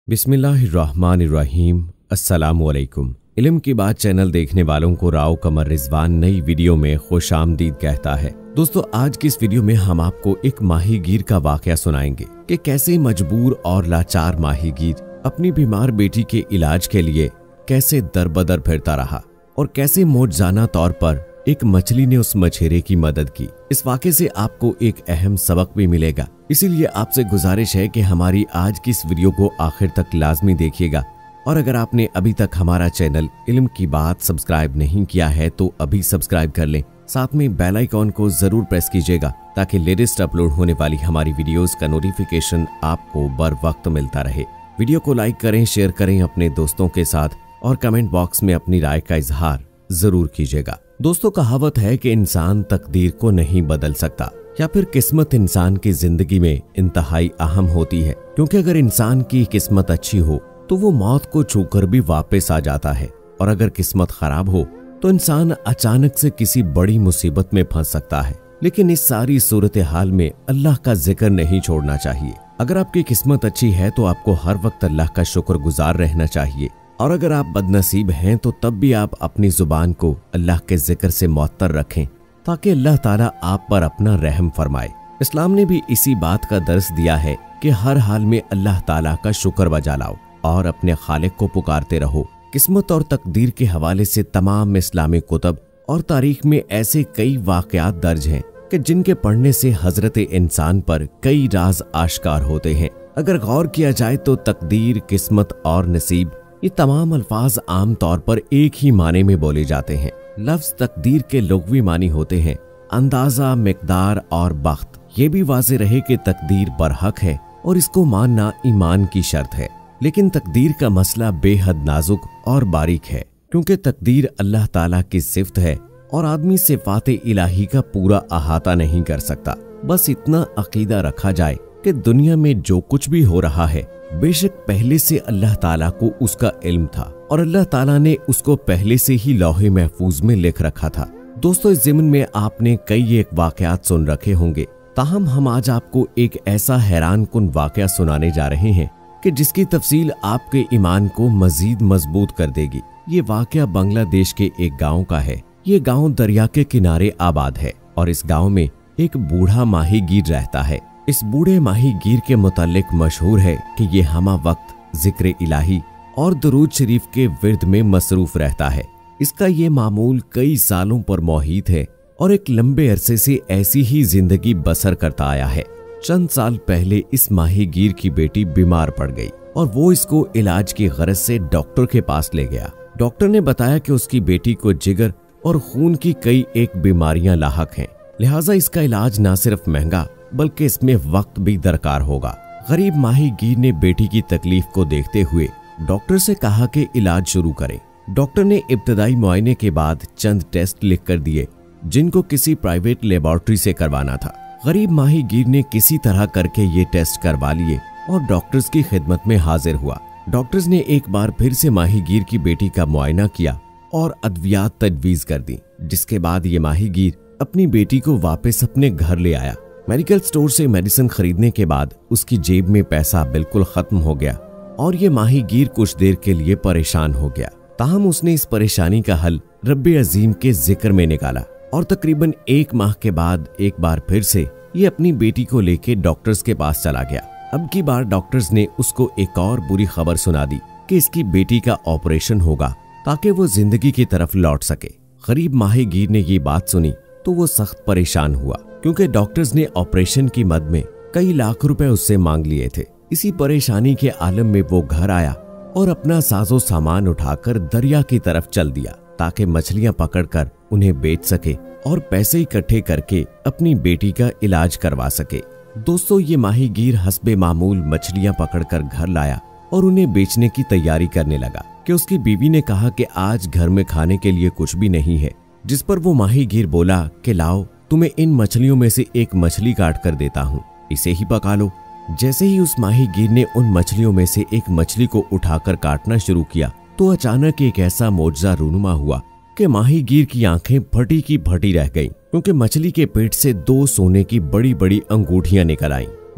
बिस्मिल्लाहिर्रहमानिर्रहीम। अस्सलामुअलैकुम। इल्म की बात चैनल देखने वालों को राव कमर रिजवान नई वीडियो में खुश आमदीद कहता है। दोस्तों, आज की इस वीडियो में हम आपको एक माहीगीर का वाकया सुनाएंगे कि कैसे मजबूर और लाचार माहीगीर अपनी बीमार बेटी के इलाज के लिए कैसे दरबदर फिरता रहा और कैसे मौजजाना तौर पर एक मछली ने उस मछेरे की मदद की। इस वाकये से आपको एक अहम सबक भी मिलेगा, इसीलिए आपसे गुजारिश है कि हमारी आज की इस वीडियो को आखिर तक लाजमी देखिएगा। और अगर आपने अभी तक हमारा चैनल इल्म की बात सब्सक्राइब नहीं किया है तो अभी सब्सक्राइब कर लें। साथ में बेल आइकॉन को जरूर प्रेस कीजिएगा ताकि लेटेस्ट अपलोड होने वाली हमारी वीडियोस का नोटिफिकेशन आपको बर वक्त मिलता रहे। वीडियो को लाइक करें, शेयर करें अपने दोस्तों के साथ और कमेंट बॉक्स में अपनी राय का इजहार जरूर कीजिएगा। दोस्तों, कहावत है कि इंसान तकदीर को नहीं बदल सकता या फिर किस्मत इंसान की जिंदगी में इंतहाई अहम होती है, क्योंकि अगर इंसान की किस्मत अच्छी हो तो वो मौत को छूकर भी वापस आ जाता है, और अगर किस्मत खराब हो तो इंसान अचानक से किसी बड़ी मुसीबत में फंस सकता है। लेकिन इस सारी सूरत हाल में अल्लाह का जिक्र नहीं छोड़ना चाहिए। अगर आपकी किस्मत अच्छी है तो आपको हर वक्त अल्लाह का शुक्रगुजार रहना चाहिए, और अगर आप बदनसीब हैं तो तब भी आप अपनी जुबान को अल्लाह के जिक्र से मुअत्तर रखें ताकि अल्लाह ताला आप पर अपना रहम फरमाए। इस्लाम ने भी इसी बात का दर्स दिया है कि हर हाल में अल्लाह ताला का शुक्र बजा लाओ और अपने खालिक को पुकारते रहो। किस्मत और तकदीर के हवाले से तमाम इस्लामी कुतब और तारीख में ऐसे कई वाकयात दर्ज हैं कि जिनके पढ़ने से हजरत इंसान पर कई राज आश्कार होते हैं। अगर गौर किया जाए तो तकदीर, किस्मत और नसीब, ये तमाम अल्फाज आम तौर पर एक ही माने में बोले जाते हैं। लफ्ज तकदीर के लुग़वी मानी होते हैं अंदाजा, मिकदार और बख्त। ये भी वाज़े रहे कि तकदीर बरहक है और इसको मानना ईमान की शर्त है। लेकिन तकदीर का मसला बेहद नाजुक और बारीक है, क्योंकि तकदीर अल्लाह ताला की सिफ्त है और आदमी सिफ़ात इलाही का पूरा अहाता नहीं कर सकता। बस इतना अकीदा रखा जाए कि दुनिया में जो कुछ भी हो रहा है बेशक पहले से अल्लाह ताला को उसका इल्म था और अल्लाह ताला ने उसको पहले से ही लौहे महफूज में लिख रखा था। दोस्तों, इस ज़िम्न में आपने कई एक वाकयात सुन रखे होंगे, ताहम हम आज आपको एक ऐसा हैरान कुन वाकया सुनाने जा रहे हैं कि जिसकी तफसील आपके ईमान को मजीद मजबूत कर देगी। ये वाकया बांग्लादेश के एक गाँव का है। ये गाँव दरिया के किनारे आबाद है और इस गाँव में एक बूढ़ा माहीगीर रहता है। इस बूढ़े माहीगीर के मुतालिक मशहूर है कि ये हमा वक्त जिक्र इलाही और दुरूद शरीफ के विर्द में मसरूफ रहता है। इसका ये मामूल कई सालों पर मोहित है और एक लंबे अरसे से ऐसी ही जिंदगी बसर करता आया है। चंद साल पहले इस माहीगीर की बेटी बीमार पड़ गई और वो इसको इलाज की गरज से डॉक्टर के पास ले गया। डॉक्टर ने बताया कि उसकी बेटी को जिगर और खून की कई एक बीमारियां लाहक हैं, लिहाजा इसका इलाज न सिर्फ महंगा बल्कि इसमें वक्त भी दरकार होगा। गरीब माहीगीर ने बेटी की तकलीफ को देखते हुए डॉक्टर से कहा कि इलाज शुरू करें। डॉक्टर ने इब्तदाई मुआयने के बाद चंद टेस्ट लिख कर दिए जिनको किसी प्राइवेट लेबोरेटरी से करवाना था। गरीब माहीगीर ने किसी तरह करके ये टेस्ट करवा लिए और डॉक्टर्स की खिदमत में हाजिर हुआ। डॉक्टर्स ने एक बार फिर से माहीगीर की बेटी का मुआयना किया और अद्वियात तजवीज कर दी, जिसके बाद ये माहीगीर अपनी बेटी को वापस अपने घर ले आया। मेडिकल स्टोर से मेडिसिन खरीदने के बाद उसकी जेब में पैसा बिल्कुल खत्म हो गया और ये माहीगीर कुछ देर के लिए परेशान हो गया। ताहम उसने इस परेशानी का हल रब्बे अजीम के जिक्र में निकाला और तकरीबन एक माह के बाद एक बार फिर से ये अपनी बेटी को लेके डॉक्टर्स के पास चला गया। अब की बार डॉक्टर्स ने उसको एक और बुरी खबर सुना दी कि इसकी बेटी का ऑपरेशन होगा ताकि वो जिंदगी की तरफ लौट सके। गरीब माहीगीर ने ये बात सुनी तो वो सख्त परेशान हुआ, क्योंकि डॉक्टर्स ने ऑपरेशन की मद में कई लाख रुपए उससे मांग लिए थे। इसी परेशानी के आलम में वो घर आया और अपना साजो सामान उठाकर दरिया की तरफ चल दिया ताकि मछलियां पकड़कर उन्हें बेच सके और पैसे इकट्ठे करके अपनी बेटी का इलाज करवा सके। दोस्तों, ये माहीगीर हस्बे मामूल मछलियां पकड़कर घर लाया और उन्हें बेचने की तैयारी करने लगा कि उसकी बीवी ने कहा कि आज घर में खाने के लिए कुछ भी नहीं है, जिस पर वो माहीगीर बोला कि लाओ, तुम्हें इन मछलियों में से एक मछली काट कर देता हूँ, इसे ही पका लो। जैसे ही उस माहीगीर ने उन मछलियों में से एक मछली को उठाकर काटना शुरू किया तो अचानक एक ऐसा मोजज़ा रूनुमा हुआ कि माहीगीर की आंखें फटी की फटी रह गईं, क्योंकि मछली के पेट से 2 सोने की बड़ी बड़ी अंगूठियां निकल आईं।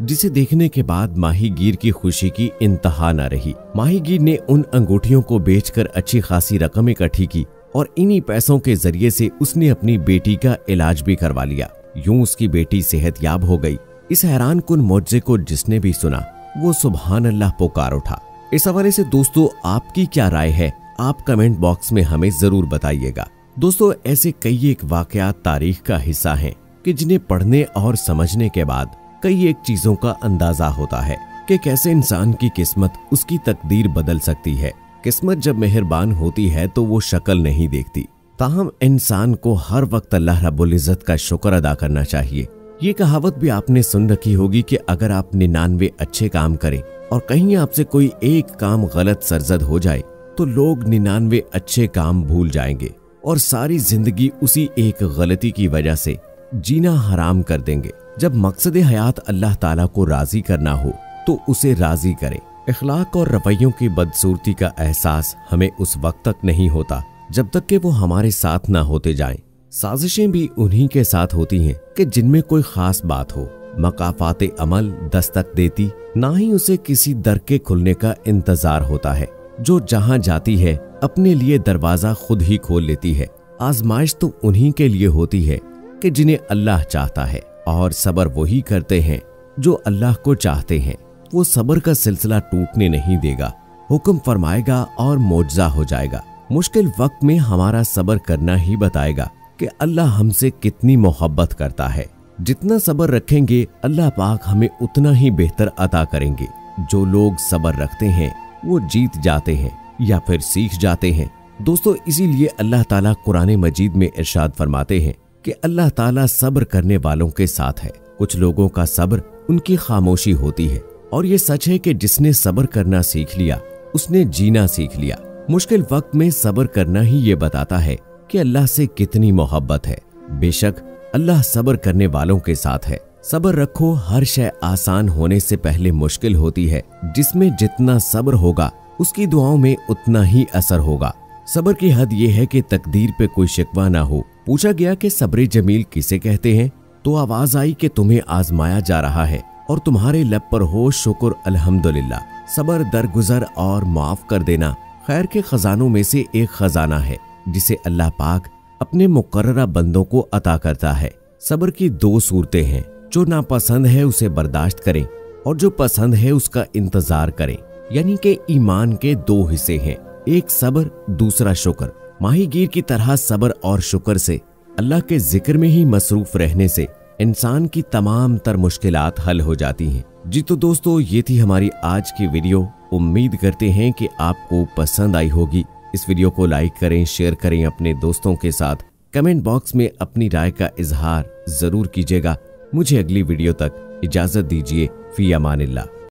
जिसे देखने के बाद माहीगीर की खुशी की इंतहा न रही। माहीगीर ने उन अंगूठियों को बेचकर अच्छी खासी रकम इकट्ठी की और इन्हीं पैसों के जरिए से उसने अपनी बेटी का इलाज भी करवा लिया। यूं उसकी बेटी सेहतयाब हो गई। इस हैरान कुन मौजज़े को जिसने भी सुना वो सुभान अल्लाह पुकार उठा। इस हवाले से दोस्तों आपकी क्या राय है, आप कमेंट बॉक्स में हमें जरूर बताइएगा। दोस्तों ऐसे कई एक वाकयात तारीख का हिस्सा हैं कि जिन्हें पढ़ने और समझने के बाद कई एक चीजों का अंदाजा होता है कि कैसे इंसान की किस्मत, उसकी तकदीर बदल सकती है। किस्मत जब मेहरबान होती है तो वो शक्ल नहीं देखती। ताहम इंसान को हर वक्त अल्लाह रब्बुल इज्जत का शुक्र अदा करना चाहिए। ये कहावत भी आपने सुन रखी होगी कि अगर आप 99 अच्छे काम करें और कहीं आपसे कोई एक काम गलत सरजद हो जाए तो लोग 99 अच्छे काम भूल जाएंगे और सारी जिंदगी उसी एक गलती की वजह से जीना हराम कर देंगे। जब मकसद हयात अल्लाह ताला को राजी करना हो तो उसे राजी करें। इखलाक और रवैयों की बदसूरती का एहसास हमें उस वक्त तक नहीं होता जब तक कि वो हमारे साथ ना होते जाएं। साजिशें भी उन्हीं के साथ होती हैं कि जिनमें कोई खास बात हो। मकाफाते अमल दस्तक देती, ना ही उसे किसी दर के खुलने का इंतजार होता है। जो जहां जाती है अपने लिए दरवाजा खुद ही खोल लेती है। आजमाइश तो उन्हीं के लिए होती है कि जिन्हें अल्लाह चाहता है, और सब्र वही करते हैं जो अल्लाह को चाहते हैं। वो सब्र का सिलसिला टूटने नहीं देगा, हुक्म फरमाएगा और मौजज़ा हो जाएगा। मुश्किल वक्त में हमारा सब्र करना ही बताएगा कि अल्लाह हमसे कितनी मोहब्बत करता है। जितना सब्र रखेंगे अल्लाह पाक हमें उतना ही बेहतर अता करेंगे। जो लोग सब्र रखते हैं वो जीत जाते हैं या फिर सीख जाते हैं। दोस्तों इसीलिए अल्लाह ताला कुरान मजीद में इरशाद फरमाते हैं कि अल्लाह ताला सब्र करने वालों के साथ है। कुछ लोगों का सब्र उनकी खामोशी होती है, और ये सच है कि जिसने सब्र करना सीख लिया उसने जीना सीख लिया। मुश्किल वक्त में सब्र करना ही ये बताता है कि अल्लाह से कितनी मोहब्बत है। बेशक अल्लाह सब्र करने वालों के साथ है। सब्र रखो, हर शय आसान होने से पहले मुश्किल होती है। जिसमें जितना सब्र होगा उसकी दुआओं में उतना ही असर होगा। सब्र की हद ये है कि तकदीर पे कोई शिकवा ना हो। पूछा गया कि सब्र जमील किसे कहते हैं, तो आवाज आई कि तुम्हें आजमाया जा रहा है और तुम्हारे लब पर हो शुक्र अल्हम्दुलिल्लाह। सब्र दरगुजर और माफ कर देना खैर के खजानों में से एक खजाना है जिसे अल्लाह पाक अपने मुकर्ररा बंदों को अता करता है। सब्र की दो सूरतें हैं, जो नापसंद है उसे बर्दाश्त करें और जो पसंद है उसका इंतजार करें। यानी कि ईमान के दो हिस्से हैं, एक सब्र दूसरा शुक्र। माहीगीर की तरह सब्र और शुक्र से, अल्लाह के जिक्र में ही मसरूफ रहने से इंसान की तमाम तर मुश्किलात हल हो जाती हैं। जी तो दोस्तों ये थी हमारी आज की वीडियो। उम्मीद करते हैं कि आपको पसंद आई होगी। इस वीडियो को लाइक करें, शेयर करें अपने दोस्तों के साथ। कमेंट बॉक्स में अपनी राय का इजहार जरूर कीजिएगा। मुझे अगली वीडियो तक इजाजत दीजिए। फी अमानिल्लाह।